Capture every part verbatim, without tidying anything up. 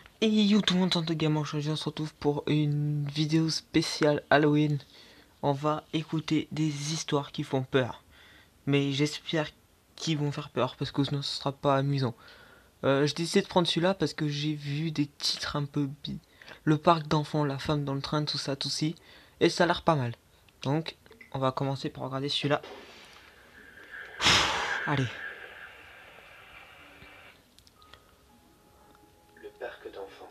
Et yo tout le monde, de gamin, aujourd'hui on se retrouve pour une vidéo spéciale Halloween. On va écouter des histoires qui font peur. Mais j'espère qu'ils vont faire peur parce que sinon ce sera pas amusant. Euh, j'ai décidé de prendre celui-là parce que j'ai vu des titres un peu bi. Le parc d'enfants, la femme dans le train, tout ça, tout ci. Et ça a l'air pas mal. Donc on va commencer par regarder celui-là. Allez. Le parc d'enfants.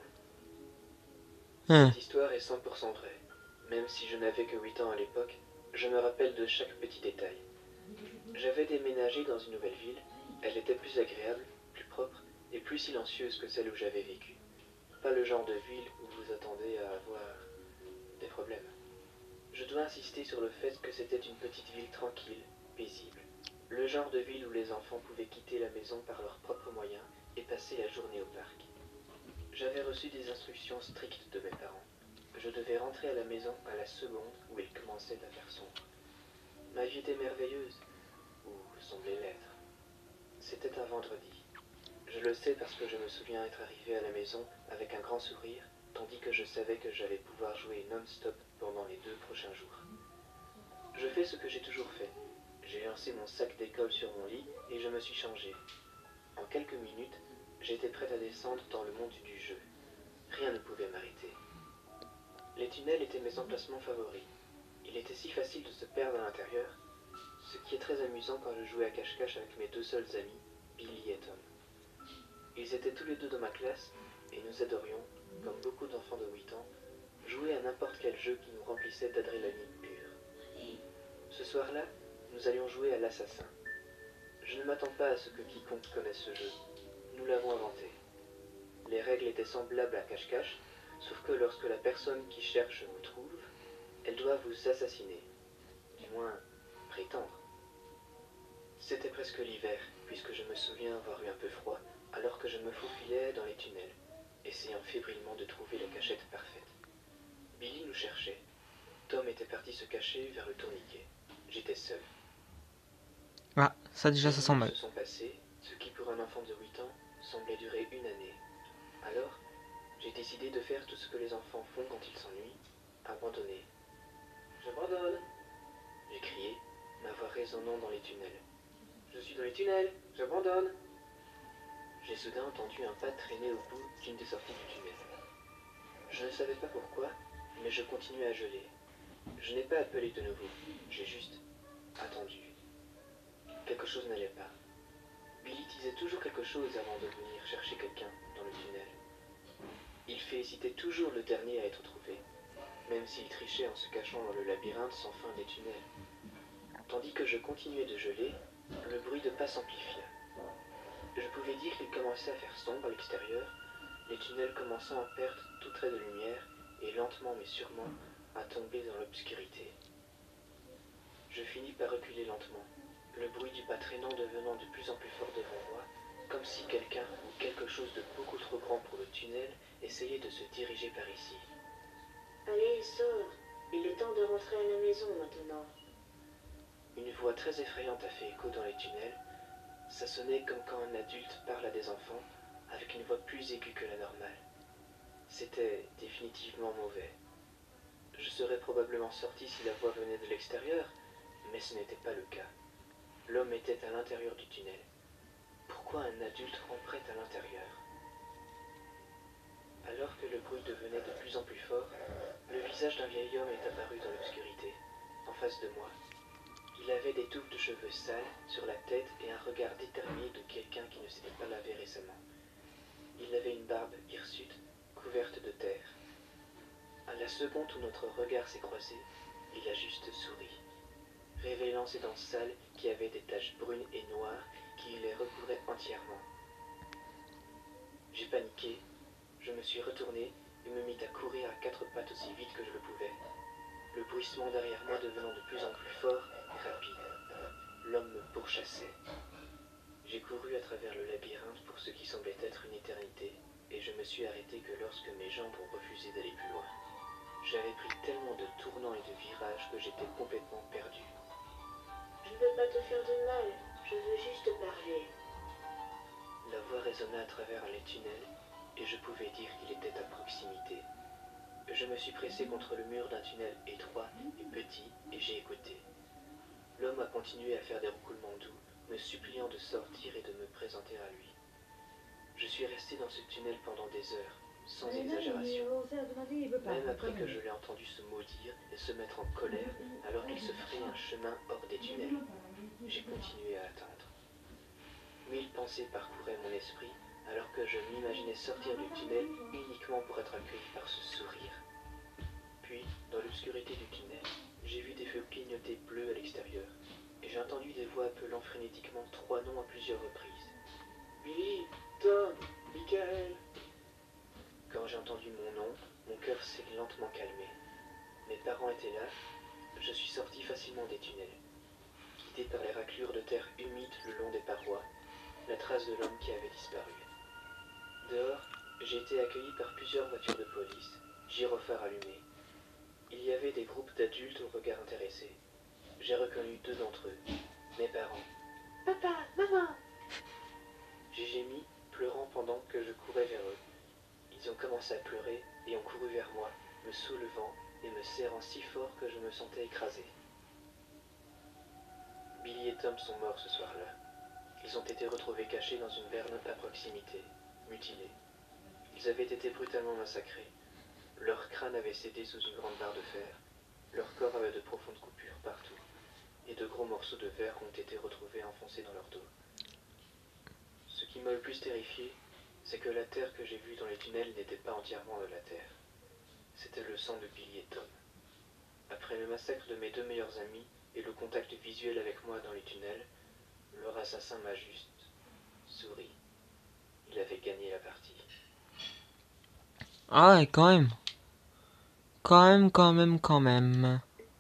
Hein. Cette histoire est cent pour cent vraie. Même si je n'avais que huit ans à l'époque, je me rappelle de chaque petit détail. J'avais déménagé dans une nouvelle ville. Elle était plus agréable, plus propre et plus silencieuse que celle où j'avais vécu. Pas le genre de ville où vous attendez à avoir des problèmes. Je dois insister sur le fait que c'était une petite ville tranquille, paisible. Le genre de ville où les enfants pouvaient quitter la maison par leurs propres moyens et passer la journée au parc. J'avais reçu des instructions strictes de mes parents. Je devais rentrer à la maison à la seconde où il commençait à faire sombre. Ma vie était merveilleuse, ou semblait l'être. C'était un vendredi. Je le sais parce que je me souviens être arrivé à la maison avec un grand sourire, tandis que je savais que j'allais pouvoir jouer non-stop pendant les deux prochains jours. Je fais ce que j'ai toujours fait. J'ai lancé mon sac d'école sur mon lit et je me suis changé. En quelques minutes, j'étais prête à descendre dans le monde du jeu. Rien ne pouvait m'arrêter. Les tunnels étaient mes emplacements favoris. Il était si facile de se perdre à l'intérieur, ce qui est très amusant quand je jouais à cache-cache avec mes deux seuls amis, Billy et Tom. Ils étaient tous les deux dans ma classe, et nous adorions, comme beaucoup d'enfants de huit ans, jouer à n'importe quel jeu qui nous remplissait d'adrénaline pure. Ce soir-là, nous allions jouer à l'assassin. Je ne m'attends pas à ce que quiconque connaisse ce jeu. Nous l'avons inventé. Les règles étaient semblables à cache-cache, sauf que lorsque la personne qui cherche vous trouve, elle doit vous assassiner. Du moins, prétendre. C'était presque l'hiver, puisque je me souviens avoir eu un peu froid, alors que je me faufilais dans les tunnels, essayant fébrilement de trouver la cachette parfaite. Billy nous cherchait. Tom était parti se cacher vers le tourniquet. J'étais seul. Ah, ça déjà Les ça sent minutes mal. se sont passées, ce qui pour un enfant de huit ans semblait durer une année. Alors, j'ai décidé de faire tout ce que les enfants font quand ils s'ennuient, abandonner. J'abandonne, j'ai crié, ma voix résonnant dans les tunnels. Je suis dans les tunnels, j'abandonne. J'ai soudain entendu un pas traîner au bout d'une des sorties du tunnel. Je ne savais pas pourquoi, mais je continuais à geler. Je n'ai pas appelé de nouveau, j'ai juste attendu. Quelque chose n'allait pas. Billy disait toujours quelque chose avant de venir chercher quelqu'un dans le tunnel. Il fait hésiter toujours le dernier à être trouvé, même s'il trichait en se cachant dans le labyrinthe sans fin des tunnels. Tandis que je continuais de geler, le bruit de pas s'amplifia. Je pouvais dire qu'il commençait à faire sombre à l'extérieur, les tunnels commençant à perdre tout trait de lumière et lentement mais sûrement à tomber dans l'obscurité. Je finis par reculer lentement, le bruit du pas traînant devenant de plus en plus fort devant moi, comme si quelqu'un ou quelque chose de beaucoup trop grand pour le tunnel essayait de se diriger par ici. Allez, sors. Il est temps de rentrer à la maison maintenant. Une voix très effrayante a fait écho dans les tunnels. Ça sonnait comme quand un adulte parle à des enfants, avec une voix plus aiguë que la normale. C'était définitivement mauvais. Je serais probablement sorti si la voix venait de l'extérieur, mais ce n'était pas le cas. L'homme était à l'intérieur du tunnel. Pourquoi un adulte ramperait à l'intérieur? Alors que le bruit devenait de plus en plus fort, le visage d'un vieil homme est apparu dans l'obscurité, en face de moi. Il avait des touffes de cheveux sales sur la tête et un regard déterminé de quelqu'un qui ne s'était pas lavé récemment. Il avait une barbe hirsute, couverte de terre. À la seconde où notre regard s'est croisé, il a juste souri, révélant ses dents sales qui avaient des taches brunes et noires qui les recouvraient entièrement. J'ai paniqué, je me suis retourné et me mis à courir à quatre pattes aussi vite que je le pouvais, le bruissement derrière moi devenant de plus en plus fort et rapide. L'homme me pourchassait. J'ai couru à travers le labyrinthe pour ce qui semblait être une éternité, et je me suis arrêté que lorsque mes jambes ont refusé d'aller plus loin. J'avais pris tellement de tournants et de virages que j'étais complètement perdu. Je ne veux pas te faire de mal. Je veux juste te parler. La voix résonna à travers les tunnels, et je pouvais dire qu'il proximité. Je me suis pressé contre le mur d'un tunnel étroit et petit et j'ai écouté. L'homme a continué à faire des roucoulements doux, me suppliant de sortir et de me présenter à lui. Je suis resté dans ce tunnel pendant des heures, sans exagération. Même après que je l'ai entendu se maudire et se mettre en colère, alors qu'il se ferait un chemin hors des tunnels, j'ai continué à attendre. Mille pensées parcouraient mon esprit, alors que je m'imaginais sortir du tunnel uniquement pour être accueilli par ce sourire. Puis, dans l'obscurité du tunnel, j'ai vu des feux clignoter bleus à l'extérieur, et j'ai entendu des voix appelant frénétiquement trois noms à plusieurs reprises. Billy, Tom, Michael. Quand j'ai entendu mon nom, mon cœur s'est lentement calmé. Mes parents étaient là, je suis sorti facilement des tunnels. Guidé par les raclures de terre humides le long des parois, la trace de l'homme qui avait disparu. Dehors, j'ai été accueilli par plusieurs voitures de police, gyrophares allumés. Il y avait des groupes d'adultes au regard intéressé. J'ai reconnu deux d'entre eux, mes parents. Papa, maman. J'ai gémi, pleurant pendant que je courais vers eux. Ils ont commencé à pleurer et ont couru vers moi, me soulevant et me serrant si fort que je me sentais écrasé. Billy et Tom sont morts ce soir-là. Ils ont été retrouvés cachés dans une berne à proximité, mutilés. Ils avaient été brutalement massacrés. Leur crâne avait cédé sous une grande barre de fer. Leur corps avait de profondes coupures partout. Et de gros morceaux de verre ont été retrouvés enfoncés dans leur dos. Ce qui m'a le plus terrifié, c'est que la terre que j'ai vue dans les tunnels n'était pas entièrement de la terre. C'était le sang de Billy et Tom. Après le massacre de mes deux meilleurs amis et le contact visuel avec moi dans les tunnels, leur assassin m'a juste souri. Il avait gagné la partie. Ah ouais, quand même. Quand même, quand même, quand même.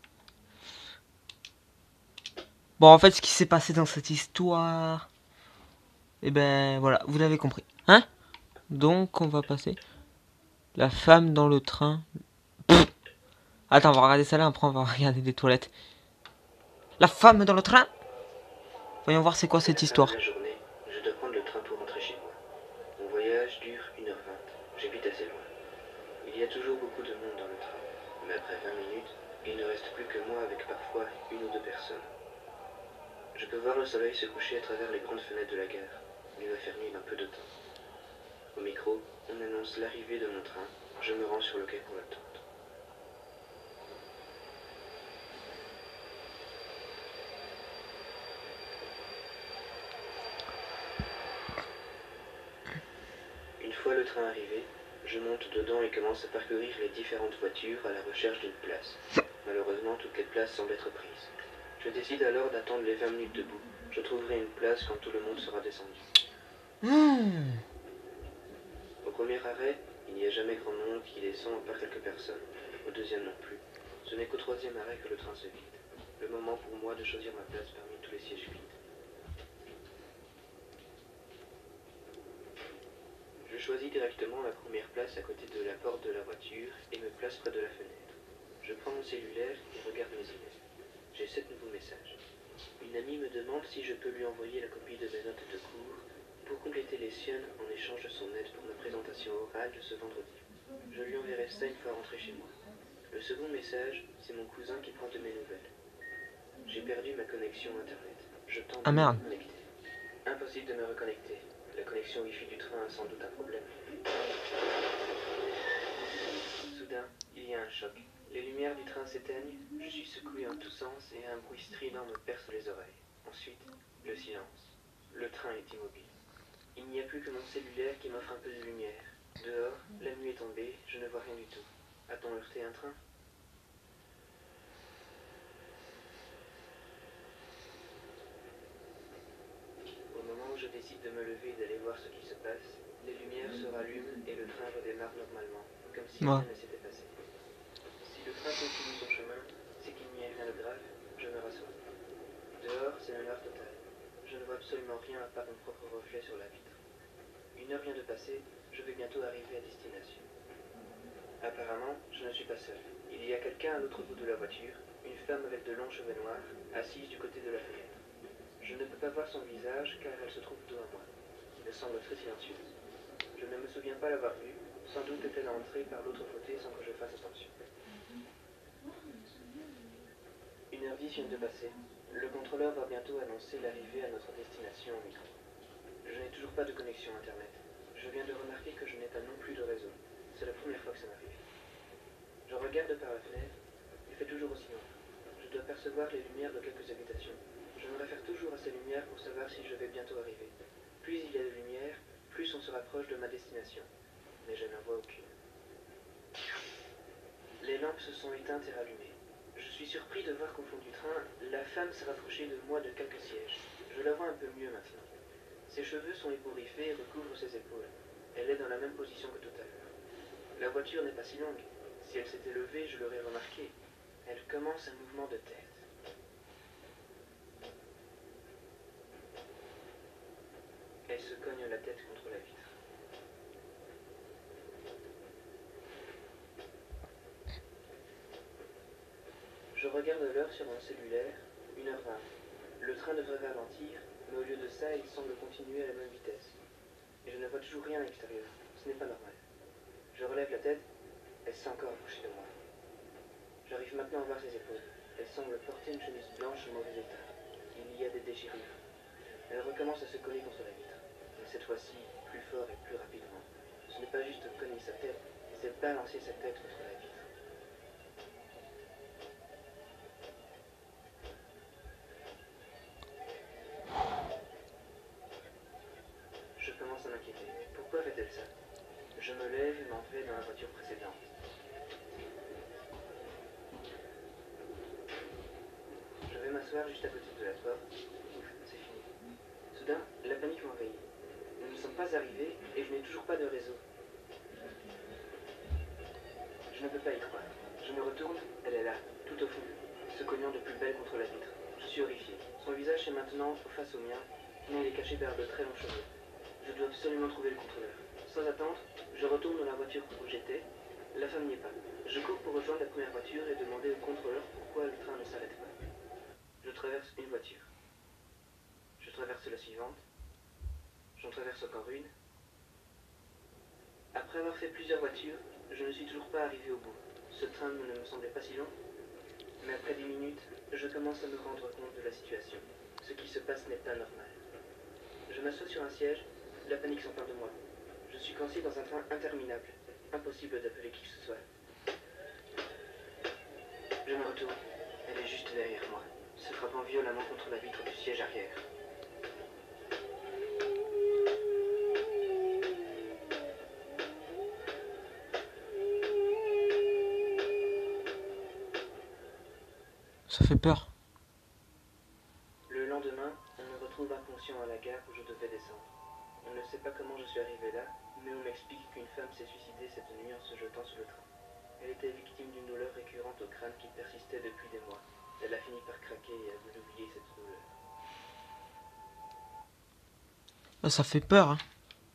Bon, en fait, ce qui s'est passé dans cette histoire... Eh ben, voilà, vous l'avez compris. Hein? Donc, on va passer... La femme dans le train... Pff. Attends, on va regarder ça là, après on va regarder des toilettes. La femme dans le train? Voyons voir c'est quoi cette histoire. À la fin de la journée, je dois prendre le train pour rentrer chez moi. Mon voyage dure une heure vingt. J'habite assez loin. Il y a toujours beaucoup de monde dans le train. Mais après vingt minutes, il ne reste plus que moi avec parfois une ou deux personnes. Je peux voir le soleil se coucher à travers les grandes fenêtres de la gare. Il va faire nuit un peu de temps. Au micro, on annonce l'arrivée de mon train. Je me rends sur le quai pour l'attendre. Une fois le train arrivé, je monte dedans et commence à parcourir les différentes voitures à la recherche d'une place. Malheureusement, toutes les places semblent être prises. Je décide alors d'attendre les vingt minutes debout. Je trouverai une place quand tout le monde sera descendu. Mmh. Au premier arrêt, il n'y a jamais grand monde qui descend à part quelques personnes. Au deuxième non plus. Ce n'est qu'au troisième arrêt que le train se vide. Le moment pour moi de choisir ma place parmi tous les sièges vides. Je choisis directement la première place à côté de la porte de la voiture et me place près de la fenêtre. Je prends mon cellulaire et regarde mes emails. J'ai sept nouveaux messages. Une amie me demande si je peux lui envoyer la copie de mes notes de cours pour compléter les siennes en échange de son aide pour ma présentation orale de ce vendredi. Je lui enverrai ça une fois rentré chez moi. Le second message, c'est mon cousin qui prend de mes nouvelles. J'ai perdu ma connexion internet. Je tente Ah de me merde. reconnecter. Impossible de me reconnecter. La connexion Wi-Fi du train a sans doute un problème. Soudain, il y a un choc. Les lumières du train s'éteignent, je suis secoué en tous sens et un bruit strident me perce les oreilles. Ensuite, le silence. Le train est immobile. Il n'y a plus que mon cellulaire qui m'offre un peu de lumière. Dehors, la nuit est tombée, je ne vois rien du tout. A-t-on heurté un train ? Au moment où je décide de me lever et d'aller voir ce qui se passe, les lumières se rallument et le train redémarre normalement, comme si Ouais. rien ne s'était passé. Si le train continue son chemin, c'est qu'il n'y a rien de grave, je me rassois. Dehors, c'est le noir total. Je ne vois absolument rien à part mon propre reflet sur la vitre. Une heure vient de passer, je vais bientôt arriver à destination. Apparemment, je ne suis pas seul. Il y a quelqu'un à l'autre bout de la voiture, une femme avec de longs cheveux noirs, assise du côté de la fenêtre. Je ne peux pas voir son visage car elle se trouve dos à moi. Elle semble très silencieuse. Je ne me souviens pas l'avoir vue, Sans doute est-elle entrée par l'autre côté sans que je fasse attention. Une heure dix vient de passer. Le contrôleur va bientôt annoncer l'arrivée à notre destination au métro. Je n'ai toujours pas de connexion internet. Je viens de remarquer que je n'ai pas non plus de réseau. C'est la première fois que ça m'arrive. Je regarde par la fenêtre. Il fait toujours aussi noir. Je dois percevoir les lumières de quelques habitations. Je me réfère toujours à ces lumières pour savoir si je vais bientôt arriver. Plus il y a de lumière, plus on se rapproche de ma destination. Mais je n'en vois aucune. Les lampes se sont éteintes et rallumées. Je suis surpris de voir qu'au fond du train, la femme s'est rapprochée de moi de quelques sièges. Je la vois un peu mieux maintenant. Ses cheveux sont ébouriffés et recouvrent ses épaules. Elle est dans la même position que tout à l'heure. La voiture n'est pas si longue. Si elle s'était levée, je l'aurais remarqué. Elle commence un mouvement de tête. Elle se cogne la tête contre la vitre. Je regarde l'heure sur mon cellulaire, une heure vingt. Le train devrait ralentir, mais au lieu de ça, il semble continuer à la même vitesse. Et je ne vois toujours rien à l'extérieur. Ce n'est pas normal. Je relève la tête, elle s'est encore approchée de moi. J'arrive maintenant à voir ses épaules. Elle semble porter une chemise blanche en mauvais état. Il y a des déchirures. Elle recommence à se coller contre la vitre. Mais cette fois-ci, plus fort et plus rapidement. Ce n'est pas juste cogner sa tête, c'est balancer sa tête contre la vitre. Je commence à m'inquiéter. Pourquoi fait-elle ça? Je me lève et m'en vais dans la voiture précédente. Je vais m'asseoir juste à côté de la porte. Ouf, c'est fini. Soudain, la panique m'envahit. Nous ne sommes pas arrivés et je n'ai toujours pas de réseau. Je ne peux pas y croire. Je me retourne, elle est là, tout au fond, se cognant de plus belle contre la vitre. Je suis horrifié. Son visage est maintenant face au mien, mais elle est cachée derrière de très longs cheveux. Je dois absolument trouver le contrôleur. Sans attendre, je retourne dans la voiture où j'étais. La femme n'y est pas. Je cours pour rejoindre la première voiture et demander au contrôleur pourquoi le train ne s'arrête pas. Je traverse une voiture. Je traverse la suivante. J'en traverse encore une. Après avoir fait plusieurs voitures, je ne suis toujours pas arrivé au bout. Ce train ne me semblait pas si long. Mais après dix minutes, je commence à me rendre compte de la situation. Ce qui se passe n'est pas normal. Je m'assois sur un siège, la panique s'empare de moi. Je suis coincé dans un train interminable. Impossible d'appeler qui que ce soit. Je me retourne. Elle est juste derrière moi, se frappant violemment contre la vitre du siège arrière. Ça fait peur. Le lendemain, on me retrouve inconscient à la gare où je devais descendre. On ne sait pas comment je suis arrivé là, mais on m'explique qu'une femme s'est suicidée cette nuit en se jetant sous le train. Elle était victime d'une douleur récurrente au crâne qui persistait depuis des mois. Elle a fini par craquer et a voulu oublier cette douleur. Ah, ça fait peur, hein.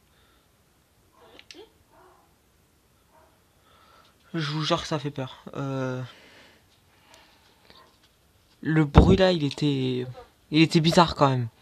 Je vous jure que ça fait peur. Euh... Le bruit là, il était... Il était bizarre quand même.